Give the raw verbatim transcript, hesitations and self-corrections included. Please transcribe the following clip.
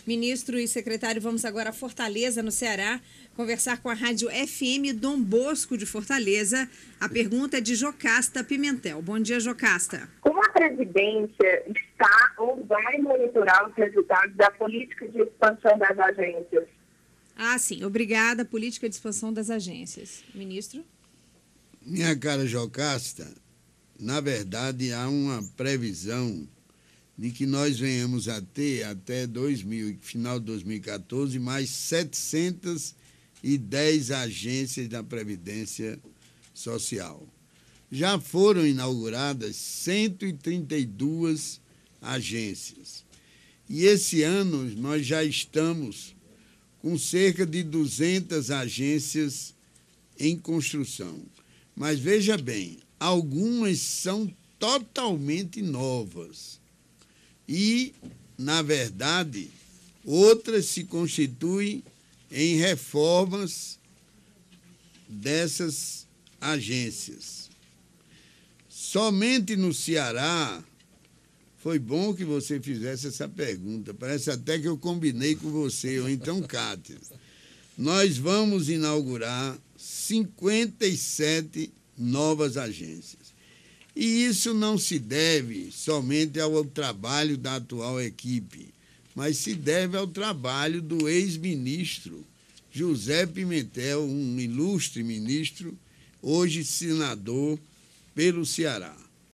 Ministro e secretário, vamos agora a Fortaleza, no Ceará, conversar com a Rádio F M Dom Bosco de Fortaleza. A pergunta é de Jocasta Pimentel. Bom dia, Jocasta. Como a presidência está ou vai monitorar os resultados da política de expansão das agências? Ah, sim. Obrigada. Política de expansão das agências. Ministro? Minha cara Jocasta, na verdade há uma previsão de que nós venhamos a ter até dois mil, final de dois mil e quatorze, mais setecentas e dez agências da Previdência Social. Já foram inauguradas cento e trinta e duas agências. E esse ano nós já estamos com cerca de duzentas agências em construção. Mas veja bem, algumas são totalmente novas. E, na verdade, outras se constituem em reformas dessas agências. Somente no Ceará, foi bom que você fizesse essa pergunta, parece até que eu combinei com você, ou então Cátia. Nós vamos inaugurar cinquenta e sete novas agências. E isso não se deve somente ao trabalho da atual equipe, mas se deve ao trabalho do ex-ministro José Pimentel, um ilustre ministro, hoje senador pelo Ceará.